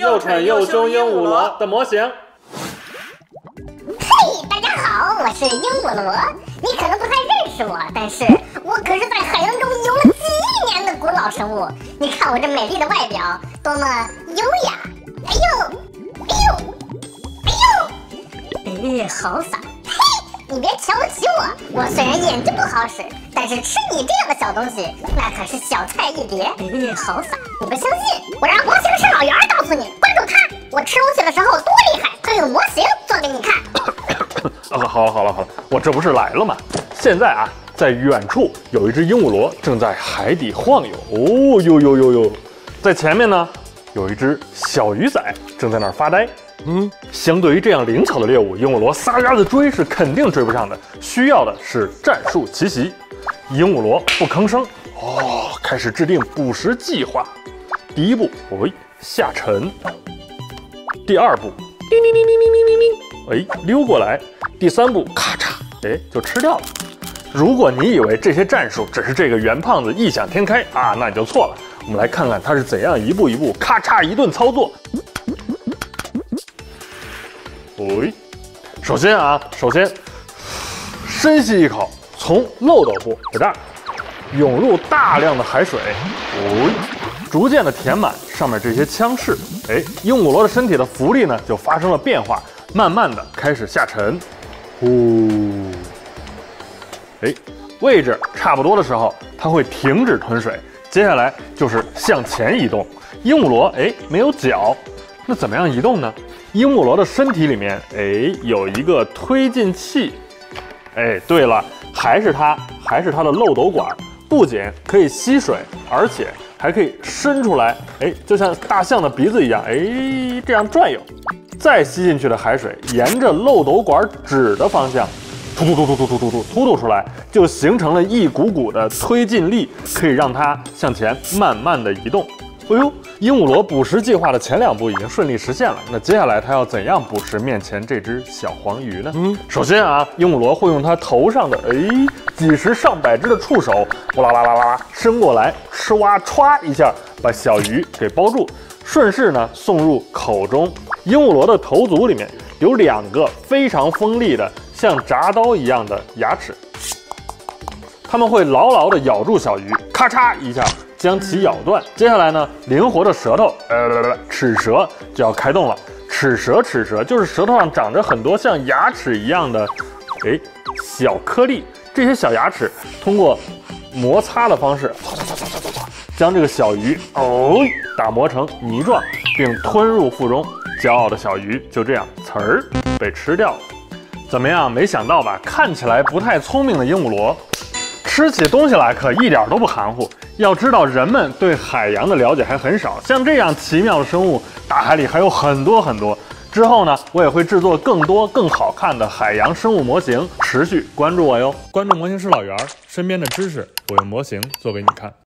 又蠢又凶鹦鹉螺的模型。 嘿，大家好，我是鹦鹉螺。你可能不太认识我，但是我可是在海洋中游了几亿年的古老生物。你看我这美丽的外表，多么优雅！哎呦，哎呦，哎呦，好傻！嘿，你别瞧不起我，我虽然眼睛不好使，但是吃你这样的小东西，那可是小菜一碟。好傻！你不相信？我让模型师老袁告诉你，关注他，我吃东西的时候多厉害，他用模型做给你看。 好了，我这不是来了吗？现在啊，在远处有一只鹦鹉螺正在海底晃悠。哦呦，在前面呢，有一只小鱼仔正在那儿发呆。相对于这样灵巧的猎物，鹦鹉螺撒丫子追是肯定追不上的，需要的是战术奇袭。鹦鹉螺不吭声，开始制定捕食计划。第一步，下沉；第二步，叮，溜过来；第三步，咔嚓，就吃掉了。如果你以为这些战术只是这个圆胖子异想天开啊，那你就错了。我们来看看他是怎样一步一步咔嚓一顿操作。首先深吸一口，从漏斗部给它涌入大量的海水，逐渐的填满上面这些腔室。鹦鹉螺的身体的浮力呢就发生了变化，慢慢的开始下沉。位置差不多的时候，它会停止吞水，接下来就是向前移动。鹦鹉螺没有脚，那怎么样移动呢？鹦鹉螺的身体里面有一个推进器。对了，还是它的漏斗管，不仅可以吸水，而且还可以伸出来，就像大象的鼻子一样，这样转悠。再吸进去的海水沿着漏斗管指的方向突突出来，就形成了一股股的推进力，可以让它向前慢慢的移动。鹦鹉螺捕食计划的前2步已经顺利实现了，那接下来它要怎样捕食面前这只小黄鱼呢？首先啊，鹦鹉螺会用它头上的几十上百只的触手，哇啦伸过来，哧哇歘一下把小鱼给包住，顺势呢送入口中。鹦鹉螺的头足里面有2个非常锋利的像铡刀一样的牙齿，它们会牢牢地咬住小鱼，咔嚓一下将其咬断。接下来呢，灵活的舌头，齿舌就要开动了。齿舌就是舌头上长着很多像牙齿一样的小颗粒，这些小牙齿通过摩擦的方式，将这个小鱼打磨成泥状，并吞入腹中。骄傲的小鱼就这样被吃掉了。怎么样？没想到吧？看起来不太聪明的鹦鹉螺，吃起东西来可一点都不含糊。要知道，人们对海洋的了解还很少，像这样奇妙的生物，大海里还有很多。之后呢，我也会制作更多更好看的海洋生物模型，持续关注我哟。关注模型师老袁，身边的知识我用模型做给你看。